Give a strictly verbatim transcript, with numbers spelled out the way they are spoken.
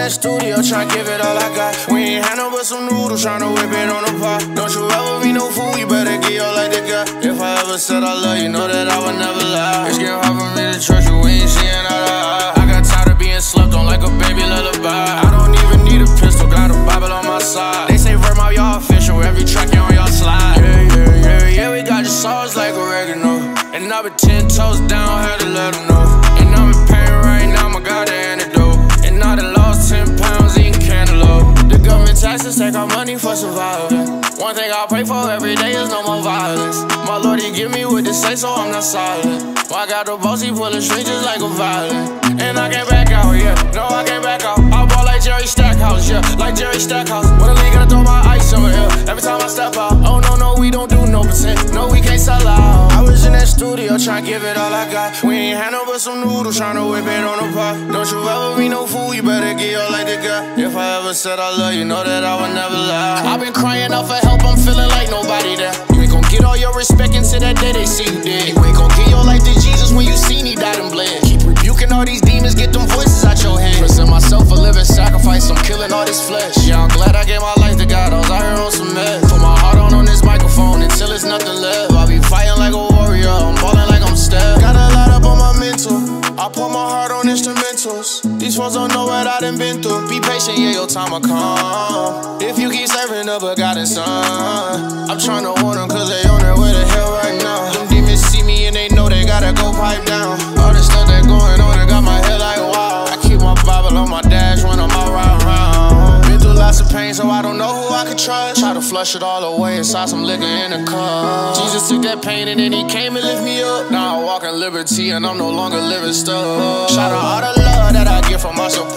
that studio, tryna give it all I got. We ain't had no but some noodles, tryna whip it on the pot. Don't you ever be no fool, you better get your like the guy. If I ever said I love you, know that I would never lie. It's getting hard for me to trust you, we ain't seeing eye to eye. I got tired of being slept on like a baby lullaby. I don't even need a pistol, got a Bible on my side. They say Vermont, y'all official, every track you on y'all slide. Yeah, yeah, yeah, yeah, we got the sauce like oregano. And I've been ten toes down, had to let them know. And I'm in pain right now, my God, the antidote. And I done lost ten pounds eating cantaloupe. The government taxes take our money for surviving. One thing I pray for every day is no more violence. My Lord, he give me what to say, so I'm not silent. Well, I got the boss, he pulling strings just like a violin. And I can't back out, yeah, no, I can't back out. I ball like Jerry Stackhouse, yeah, like Jerry Stackhouse. When the league gonna throw my ice over here, every time I step out. Oh, no, no, we don't do no pretend, no, we can't sell out. I was in that studio, tryna give it all I got. We ain't had no but some noodles, tryna whip it on the pot. Don't you ever be no fool, you better get your like the guy. If I ever said I love you, know that I would never lie. I've been crying out for help, I'm feeling like nobody there. You ain't gon' get all your respect until that day they see you dead. You ain't gon' get your life to Jesus when you seen he died and bled. Keep rebuking all these demons, get them voices out your head. Present myself a living sacrifice, I'm killing all this flesh. Yeah, I'm glad I gave my life to God, I was out here on some meth. Put my heart on on this microphone until it's nothing left. I be fighting like a warrior, I'm ballin' like I'm Steph. Got a lot up on my mental, I put my heart on instrumentals. These folks don't know what I done been through. Be patient, yeah, your time will come. If you keep serving up a God and Son, I'm tryna warn them cause they on their way to hell right now. Them demons see me and they know they gotta go pipe down. All this stuff that going on, it got my head like wow. I keep my Bible on my dash when I'm out riding around. Been through lots of pain, so I don't know who I can trust. Try to flush it all away inside some liquor in a cup. Jesus took that pain and then he came and lift me up. Now I walk in liberty and I'm no longer living stuck. Shout out all the love that I get from my support.